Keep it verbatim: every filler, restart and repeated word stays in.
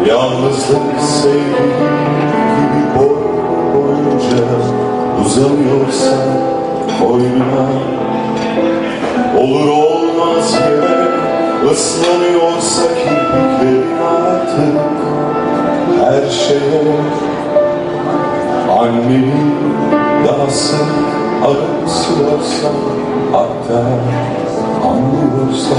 Yalnızlık sevdiği gibi boy boyunca uzanıyorsa koynuna, olur olmaz yere ıslanıyorsa kirpiklerin artık her şeye, anneni daha sık aramsıyorsa, hatta anlıyorsa